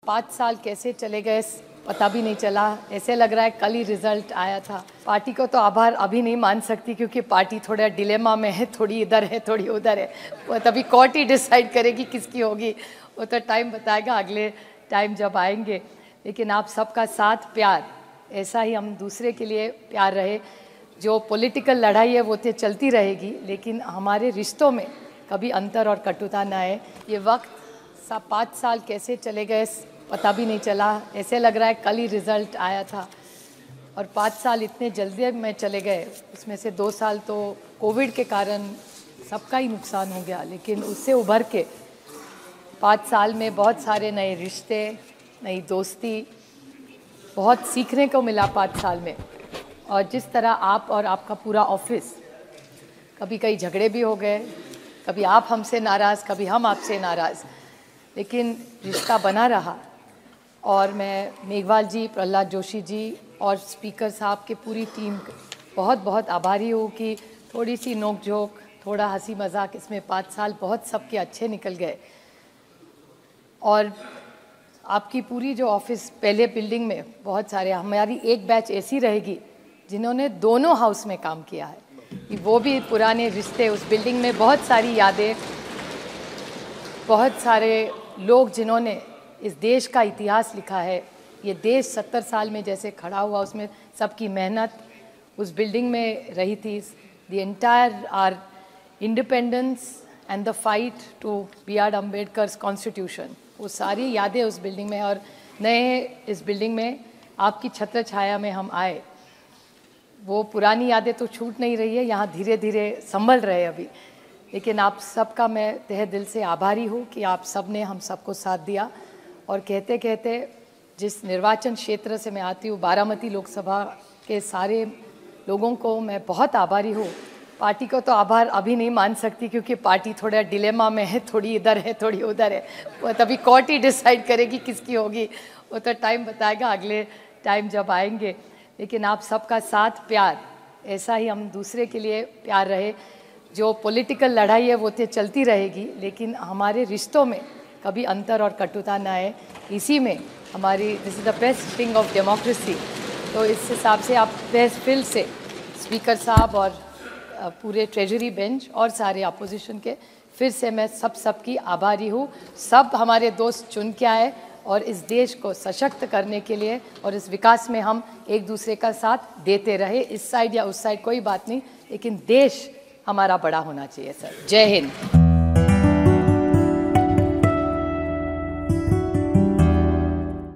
5 साल कैसे चले गए पता भी नहीं चला। ऐसे लग रहा है कल ही रिजल्ट आया था। पार्टी को तो आभार अभी नहीं मान सकती क्योंकि पार्टी थोड़ा डिलेमा में है, थोड़ी इधर है थोड़ी उधर है। वो तभी कोर्ट ही डिसाइड करेगी किसकी होगी, वो तो टाइम बताएगा अगले टाइम जब आएंगे। लेकिन आप सबका साथ प्यार, ऐसा ही हम दूसरे के लिए प्यार रहे। जो पॉलिटिकल लड़ाई है वो तो चलती रहेगी, लेकिन हमारे रिश्तों में कभी अंतर और कटुता ना आए। ये वक्त 5 साल कैसे चले गए पता भी नहीं चला। ऐसे लग रहा है कल ही रिज़ल्ट आया था और 5 साल इतने जल्दी में चले गए। उसमें से 2 साल तो कोविड के कारण सबका ही नुकसान हो गया, लेकिन उससे उभर के 5 साल में बहुत सारे नए रिश्ते, नई दोस्ती, बहुत सीखने को मिला 5 साल में। और जिस तरह आप और आपका पूरा ऑफिस, कभी कई झगड़े भी हो गए, कभी आप हमसे नाराज़, कभी हम आपसे नाराज़, लेकिन रिश्ता बना रहा। और मैं मेघवाल जी, प्रहलाद जोशी जी और स्पीकर साहब के पूरी टीम बहुत बहुत आभारी हूँ कि थोड़ी सी नोक झोंक, थोड़ा हंसी मजाक, इसमें 5 साल बहुत सबके अच्छे निकल गए। और आपकी पूरी जो ऑफिस, पहले बिल्डिंग में बहुत सारे, हमारी एक बैच ऐसी रहेगी जिन्होंने दोनों हाउस में काम किया है, वो भी पुराने रिश्ते, उस बिल्डिंग में बहुत सारी यादें, बहुत सारे लोग जिन्होंने इस देश का इतिहास लिखा है। ये देश 70 साल में जैसे खड़ा हुआ, उसमें सबकी मेहनत उस बिल्डिंग में रही थी। The entire our independence and the fight to B.R. Ambedkar's constitution, वो सारी यादें उस बिल्डिंग में। और नए इस बिल्डिंग में आपकी छत्र छाया में हम आए, वो पुरानी यादें तो छूट नहीं रही है, यहाँ धीरे धीरे संभल रहे अभी। लेकिन आप सबका मैं तहे दिल से आभारी हूँ कि आप सब ने हम सबको साथ दिया। और कहते कहते जिस निर्वाचन क्षेत्र से मैं आती हूँ, बारामती लोकसभा के सारे लोगों को मैं बहुत आभारी हूँ। पार्टी को तो आभार अभी नहीं मान सकती क्योंकि पार्टी थोड़ा डिलेमा में है, थोड़ी इधर है थोड़ी उधर है। वो तभी कोर्ट ही डिसाइड करेगी किसकी होगी, वो तो टाइम बताएगा अगले टाइम जब आएंगे। लेकिन आप सबका साथ प्यार, ऐसा ही हम दूसरे के लिए प्यार रहे। जो पॉलिटिकल लड़ाई है वो तो चलती रहेगी, लेकिन हमारे रिश्तों में कभी अंतर और कटुता ना आए। इसी में हमारी, this is the best thing of democracy. तो इस हिसाब से आप फिर से स्पीकर साहब और पूरे ट्रेजरी बेंच और सारे अपोजिशन के, फिर से मैं सबकी आभारी हूँ। सब हमारे दोस्त चुन के आए और इस देश को सशक्त करने के लिए और इस विकास में हम एक दूसरे का साथ देते रहे। इस साइड या उस साइड कोई बात नहीं, लेकिन देश हमारा बड़ा होना चाहिए। सर, जय हिंद।